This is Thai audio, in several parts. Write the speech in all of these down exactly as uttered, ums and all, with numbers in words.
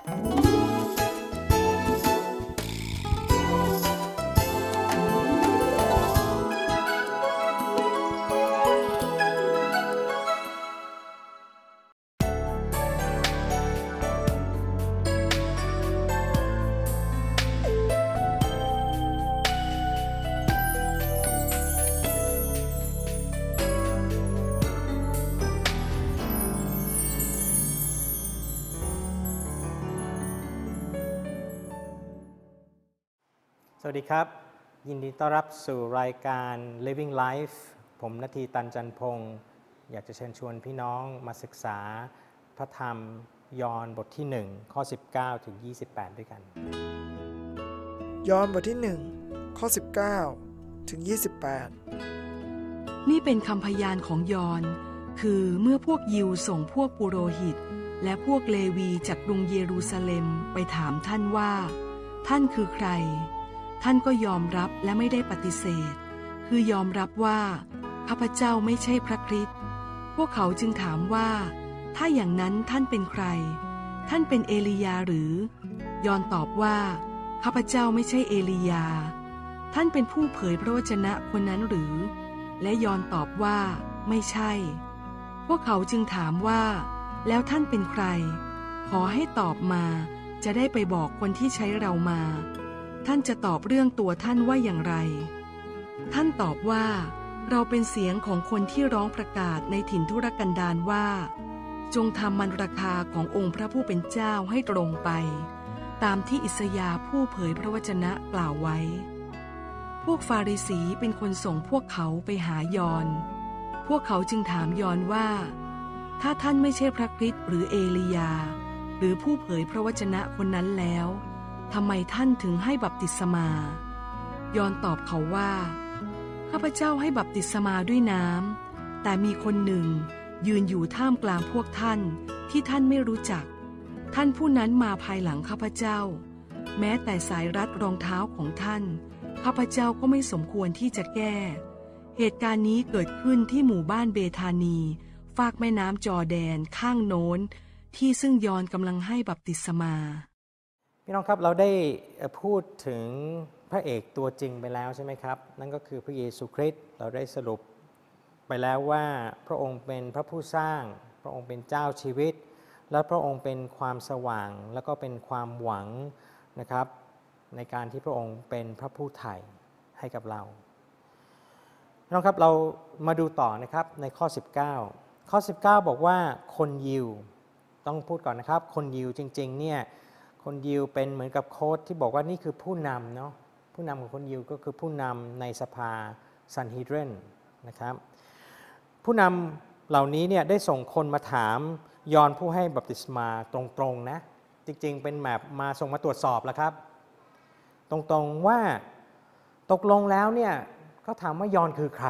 สวัสดีครับยินดีต้อนรับสู่รายการ Living Life ผมณทีตันจันพงศ์อยากจะเชิญชวนพี่น้องมาศึกษาพระธรรมยอห์นบทที่หนึ่งข้อสิบเก้าถึงยี่สิบแปดด้วยกันยอห์นบทที่หนึ่งข้อสิบเก้าถึงยี่สิบแปดนี่เป็นคำพยานของยอห์นคือเมื่อพวกยิวส่งพวกปุโรหิตและพวกเลวีจากกรุงเยรูซาเล็มไปถามท่านว่าท่านคือใครท่านก็ยอมรับและไม่ได้ปฏิเสธคือยอมรับว่าข้าพเจ้าไม่ใช่พระคริสต์พวกเขาจึงถามว่าถ้าอย่างนั้นท่านเป็นใครท่านเป็นเอลียาหรือยอห์นตอบว่าข้าพเจ้าไม่ใช่เอลียาท่านเป็นผู้เผยพระวจนะคนนั้นหรือและยอห์นตอบว่าไม่ใช่พวกเขาจึงถามว่าแล้วท่านเป็นใครขอให้ตอบมาจะได้ไปบอกคนที่ใช้เรามาท่านจะตอบเรื่องตัวท่านว่าอย่างไรท่านตอบว่าเราเป็นเสียงของคนที่ร้องประกาศในถิ่นทุรกันดารว่าจงทำมันราคาขององค์พระผู้เป็นเจ้าให้ตรงไปตามที่อิสยาห์ผู้เผยพระวจนะกล่าวไว้พวกฟาริสีเป็นคนส่งพวกเขาไปหายอห์นพวกเขาจึงถามยอห์นว่าถ้าท่านไม่ใช่พระคริสต์หรือเอลียาหรือผู้เผยพระวจนะคนนั้นแล้วทำไมท่านถึงให้บัพติศมายอห์นตอบเขาว่าข้าพเจ้าให้บัพติศมาด้วยน้ำแต่มีคนหนึ่งยืนอยู่ท่ามกลางพวกท่านที่ท่านไม่รู้จักท่านผู้นั้นมาภายหลังข้าพเจ้าแม้แต่สายรัดรองเท้าของท่านข้าพเจ้าก็ไม่สมควรที่จะแก้เหตุการณ์นี้เกิดขึ้นที่หมู่บ้านเบธานีฝากแม่น้ำจอร์แดนข้างโน้นที่ซึ่งยอห์นกำลังให้บัพติศมาพี่น้องครับเราได้พูดถึงพระเอกตัวจริงไปแล้วใช่ไหมครับนั่นก็คือพระเยซูคริสต์เราได้สรุปไปแล้วว่าพระองค์เป็นพระผู้สร้างพระองค์เป็นเจ้าชีวิตและพระองค์เป็นความสว่างแล้วก็เป็นความหวังนะครับในการที่พระองค์เป็นพระผู้ไถ่ให้กับเราพี่น้องครับเรามาดูต่อนะครับในข้อสิบเก้าข้อสิบเก้าบอกว่าคนยิวต้องพูดก่อนนะครับคนยิวจริงๆเนี่ยคนยิวเป็นเหมือนกับโค้ดที่บอกว่านี่คือผู้นำเนาะผู้นำของคนยิวก็คือผู้นำในสภาซันฮีดรนนะครับผู้นำเหล่านี้เนี่ยได้ส่งคนมาถามยอห์นผู้ให้บัพติศมาตรงๆนะจริงๆเป็นแบบมาส่งมาตรวจสอบแล้วครับตรงๆว่าตกลงแล้วเนี่ยเขาถามว่ายอห์นคือใคร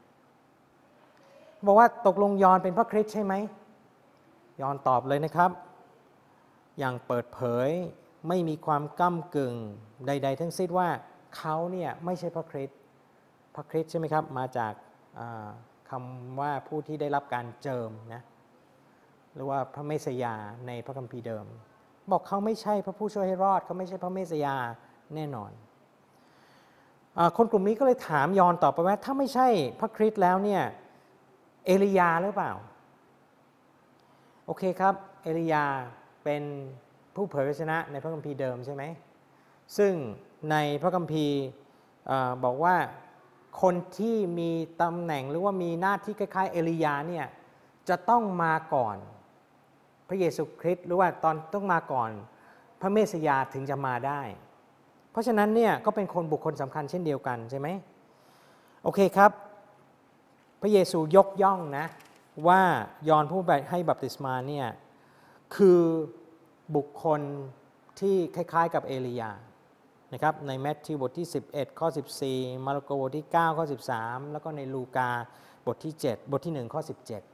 บอกว่าตกลงยอห์นเป็นพระคริสต์ใช่ไหมยอห์นตอบเลยนะครับอย่างเปิดเผยไม่มีความก้ำกึ่งใดๆทั้งสิ้นว่าเขาเนี่ยไม่ใช่พระคริสต์พระคริสต์ใช่ไหมครับมาจากคำว่าผู้ที่ได้รับการเจิมนะหรือว่าพระเมสสยาในพระคัมภีร์เดิมบอกเขาไม่ใช่พระผู้ช่วยให้รอดเขาไม่ใช่พระเมสสยาแน่นอนคนกลุ่มนี้ก็เลยถามยอห์นต่อไปว่าถ้าไม่ใช่พระคริสต์แล้วเนี่ยเอลียาหรือเปล่าโอเคครับเอลียาเป็นผู้เผยพระวจนะในพระคัมภีร์เดิมใช่ไหมซึ่งในพระคัมภีร์บอกว่าคนที่มีตำแหน่งหรือว่ามีหน้าที่คล้ายๆเอลียาเนี่ยจะต้องมาก่อนพระเยซูคริสต์หรือว่าตอนต้องมาก่อนพระเมสสยาถึงจะมาได้เพราะฉะนั้นเนี่ยก็เป็นคนบุคคลสำคัญเช่นเดียวกันใช่ไหมโอเคครับพระเยซูยกย่องนะว่ายอห์นผู้ให้บัพติศมาเนี่ยคือบุคคลที่คล้ายๆกับเอลียานะครับในแมทธิวบทที่สิบเอ็ดข้อสิบสี่มาระโกบทที่เก้าข้อสิบสามแล้วก็ในลูกาบทที่เจ็ดบทที่หนึ่งข้อสิบเจ็ด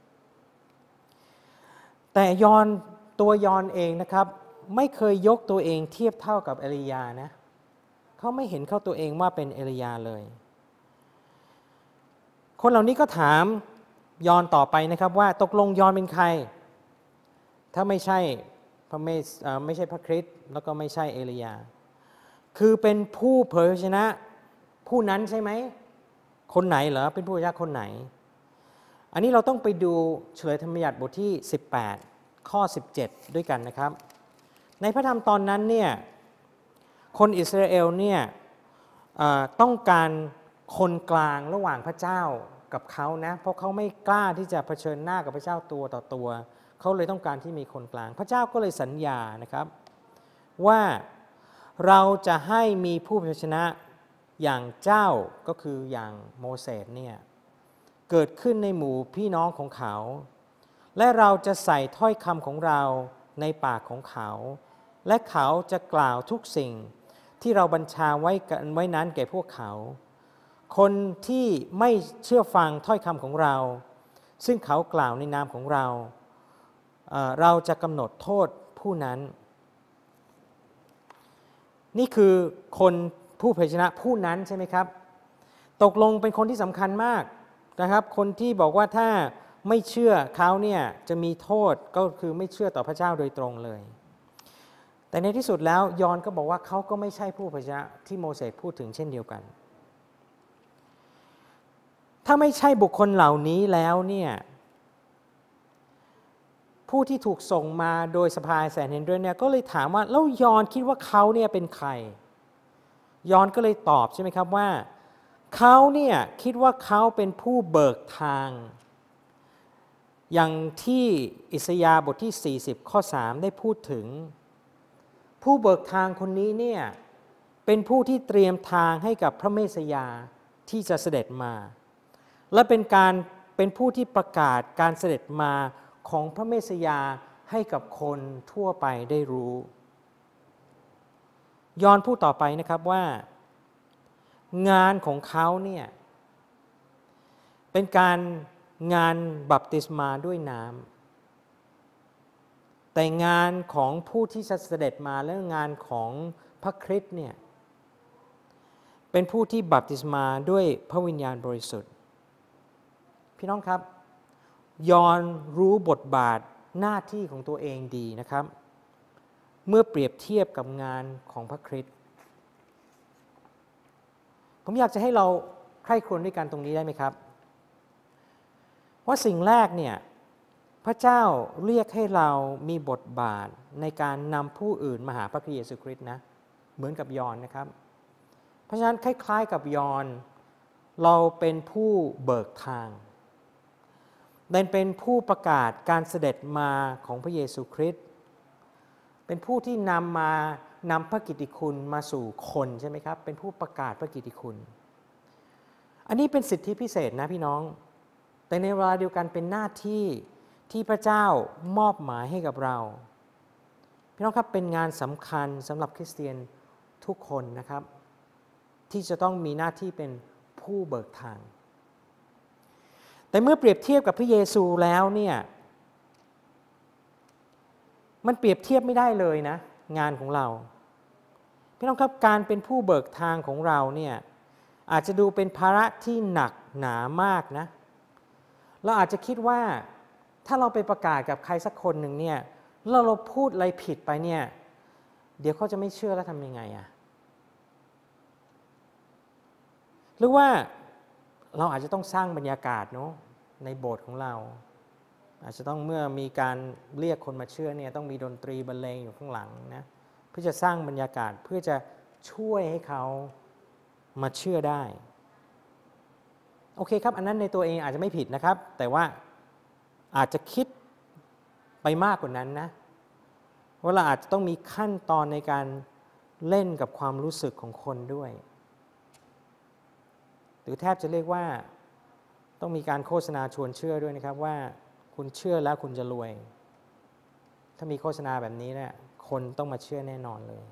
แต่ยอห์นตัวยอห์นเองนะครับไม่เคยยกตัวเองเทียบเท่ากับเอลียานะเขาไม่เห็นเข้าตัวเองว่าเป็นเอลียาเลยคนเหล่านี้ก็ถามยอห์นต่อไปนะครับว่าตกลงยอห์นเป็นใครถ้าไม่ใช่พระเมสเอ่อไม่ใช่พระคริสต์แล้วก็ไม่ใช่เอลียาคือเป็นผู้เผยพระชนะผู้นั้นใช่ไหมคนไหนเหรอเป็นผู้เผยพระชนะคนไหนอันนี้เราต้องไปดูเฉลยธรรมบัญญัติบทที่สิบแปดข้อสิบเจ็ดด้วยกันนะครับในพระธรรมตอนนั้นเนี่ยคนอิสราเอลเนี่ยต้องการคนกลางระหว่างพระเจ้ากับเขานะเพราะเขาไม่กล้าที่จะเผชิญหน้ากับพระเจ้าตัวต่อตัวเขาเลยต้องการที่มีคนกลางพระเจ้าก็เลยสัญญานะครับว่าเราจะให้มีผู้เผยชนะอย่างเจ้าก็คืออย่างโมเสสเนี่ยเกิดขึ้นในหมู่พี่น้องของเขาและเราจะใส่ถ้อยคำของเราในปากของเขาและเขาจะกล่าวทุกสิ่งที่เราบัญชาไว้กันไว้นั้นแก่พวกเขาคนที่ไม่เชื่อฟังถ้อยคำของเราซึ่งเขากล่าวในนามของเราเอ่อเราจะกำหนดโทษผู้นั้นนี่คือคนผู้เผยชนะผู้นั้นใช่ไหมครับตกลงเป็นคนที่สำคัญมากนะครับคนที่บอกว่าถ้าไม่เชื่อเขาเนี่ยจะมีโทษก็คือไม่เชื่อต่อพระเจ้าโดยตรงเลยแต่ในที่สุดแล้วยอห์นก็บอกว่าเขาก็ไม่ใช่ผู้เผยชนะที่โมเสสพูดถึงเช่นเดียวกันถ้าไม่ใช่บุคคลเหล่านี้แล้วเนี่ยผู้ที่ถูกส่งมาโดยสภาแสนเฮนเดรเนี่ยก็เลยถามว่าแล้วยอห์นคิดว่าเขาเนี่ยเป็นใครยอห์นก็เลยตอบใช่ไหมครับว่าเขาเนี่ยคิดว่าเขาเป็นผู้เบิกทางอย่างที่อิสยาห์บทที่สี่สิบข้อสามได้พูดถึงผู้เบิกทางคนนี้เนี่ยเป็นผู้ที่เตรียมทางให้กับพระเมสยาที่จะเสด็จมาและเป็นการเป็นผู้ที่ประกาศการเสด็จมาของพระเมสยาให้กับคนทั่วไปได้รู้ยอห์นพูดต่อไปนะครับว่างานของเขาเนี่ยเป็นการงานบัพติศมาด้วยน้ำแต่งานของผู้ที่จะเสด็จมาและงานของพระคริสต์เนี่ยเป็นผู้ที่บัพติศมาด้วยพระวิญญาณบริสุทธิ์พี่น้องครับยอห์นรู้บทบาทหน้าที่ของตัวเองดีนะครับเมื่อเปรียบเทียบกับงานของพระคริสต์ผมอยากจะให้เราใคร่ครวญด้วยกันตรงนี้ได้ไหมครับว่าสิ่งแรกเนี่ยพระเจ้าเรียกให้เรามีบทบาทในการนำผู้อื่นมาหาพระคริสต์เยซูคริสต์นะเหมือนกับยอห์นนะครับเพราะฉะนั้นคล้ายๆกับยอห์นเราเป็นผู้เบิกทางเป็นผู้ประกาศการเสด็จมาของพระเยซูคริสต์เป็นผู้ที่นำมานำพระกิตติคุณมาสู่คนใช่ไหมครับเป็นผู้ประกาศพระกิตติคุณอันนี้เป็นสิทธิพิเศษนะพี่น้องแต่ในเวลาเดียวกันเป็นหน้าที่ที่พระเจ้ามอบหมายให้กับเราพี่น้องครับเป็นงานสำคัญสำหรับคริสเตียนทุกคนนะครับที่จะต้องมีหน้าที่เป็นผู้เบิกทางแต่เมื่อเปรียบเทียบกับพระเยซูแล้วเนี่ยมันเปรียบเทียบไม่ได้เลยนะงานของเราพี่น้องครับการเป็นผู้เบิกทางของเราเนี่ยอาจจะดูเป็นภาระที่หนักหนามากนะเราอาจจะคิดว่าถ้าเราไปประกาศกับใครสักคนหนึ่งเนี่ยแล้วเราพูดอะไรผิดไปเนี่ยเดี๋ยวเขาจะไม่เชื่อแล้วทำยังไงอะหรือว่าเราอาจจะต้องสร้างบรรยากาศเนาะในโบสถ์ของเราอาจจะต้องเมื่อมีการเรียกคนมาเชื่อเนี่ยต้องมีดนตรีบรรเลงอยู่ข้างหลังนะเพื่อจะสร้างบรรยากาศเพื่อจะช่วยให้เขามาเชื่อได้โอเคครับอันนั้นในตัวเองอาจจะไม่ผิดนะครับแต่ว่าอาจจะคิดไปมากกว่านั้นนะว่าเราอาจจะต้องมีขั้นตอนในการเล่นกับความรู้สึกของคนด้วยหรือแทบจะเรียกว่าต้องมีการโฆษณาชวนเชื่อด้วยนะครับว่าคุณเชื่อแล้วคุณจะรวยถ้ามีโฆษณาแบบนี้เนี่ยคนต้องมาเชื่อแน่นอนเลย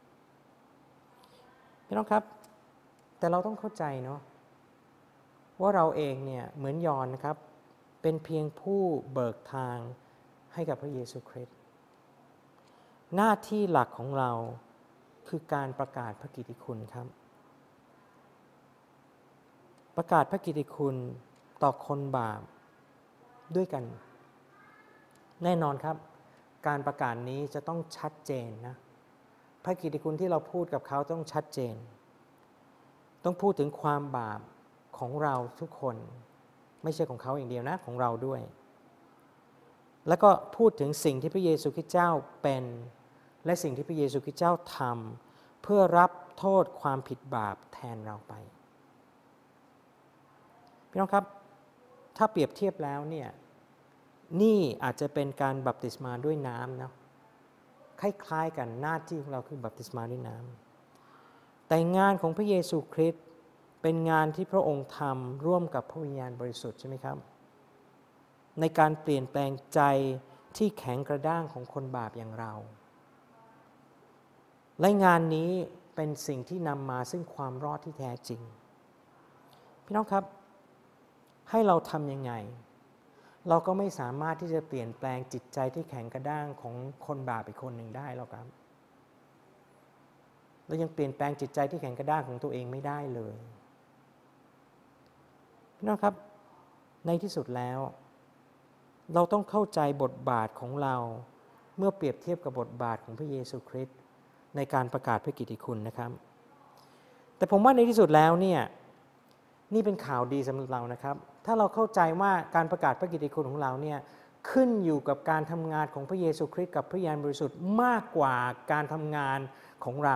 พี่น้องครับแต่เราต้องเข้าใจเนาะว่าเราเองเนี่ยเหมือนยอห์นนะครับเป็นเพียงผู้เบิกทางให้กับพระเยซูคริสต์หน้าที่หลักของเราคือการประกาศพระกิตติคุณครับประกาศพระกิตติคุณต่อคนบาปด้วยกันแน่นอนครับการประกาศนี้จะต้องชัดเจนนะพระกิตติคุณที่เราพูดกับเขาต้องชัดเจนต้องพูดถึงความบาปของเราทุกคนไม่ใช่ของเขาอย่างเดียวนะของเราด้วยแล้วก็พูดถึงสิ่งที่พระเยซูคริสต์เจ้าเป็นและสิ่งที่พระเยซูคริสต์เจ้าทำเพื่อรับโทษความผิดบาปแทนเราไปพี่น้องครับถ้าเปรียบเทียบแล้วเนี่ยนี่อาจจะเป็นการบัพติศมาด้วยน้ำนะคล้ายๆกันหน้าที่ของเราคือบัพติศมาด้วยน้ำแต่งานของพระเยซูคริสต์เป็นงานที่พระองค์ทำร่วมกับพระวิญญาณบริสุทธิ์ใช่ไหมครับในการเปลี่ยนแปลงใจที่แข็งกระด้างของคนบาปอย่างเราและงานนี้เป็นสิ่งที่นำมาซึ่งความรอดที่แท้จริงพี่น้องครับให้เราทำยังไงเราก็ไม่สามารถที่จะเปลี่ยนแปลงจิตใจที่แข็งกระด้างของคนบาปอีกคนหนึ่งได้หรอกครับเรายังเปลี่ยนแปลงจิตใจที่แข็งกระด้างของตัวเองไม่ได้เลยพี่น้องครับในที่สุดแล้วเราต้องเข้าใจบทบาทของเราเมื่อเปรียบเทียบกับบทบาทของพระเยซูคริสต์ในการประกาศพระกิตติคุณนะครับแต่ผมว่าในที่สุดแล้วเนี่ยนี่เป็นข่าวดีสำหรับเรานะครับถ้าเราเข้าใจว่าการประกาศพระกิตติคุณของเราเนี่ยขึ้นอยู่กับการทำงานของพระเยซูคริสต์กับพระวิญญาณบริสุทธิ์มากกว่าการทำงานของเรา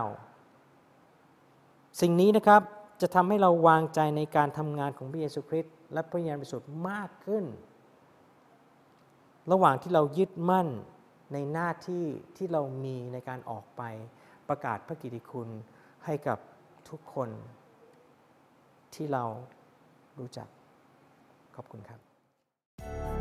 สิ่งนี้นะครับจะทำให้เราวางใจในการทำงานของพระเยซูคริสต์และพระวิญญาณบริสุทธิ์มากขึ้นระหว่างที่เรายึดมั่นในหน้าที่ที่เรามีในการออกไปประกาศพระกิตติคุณให้กับทุกคนที่เรารู้จักขอบคุณครับ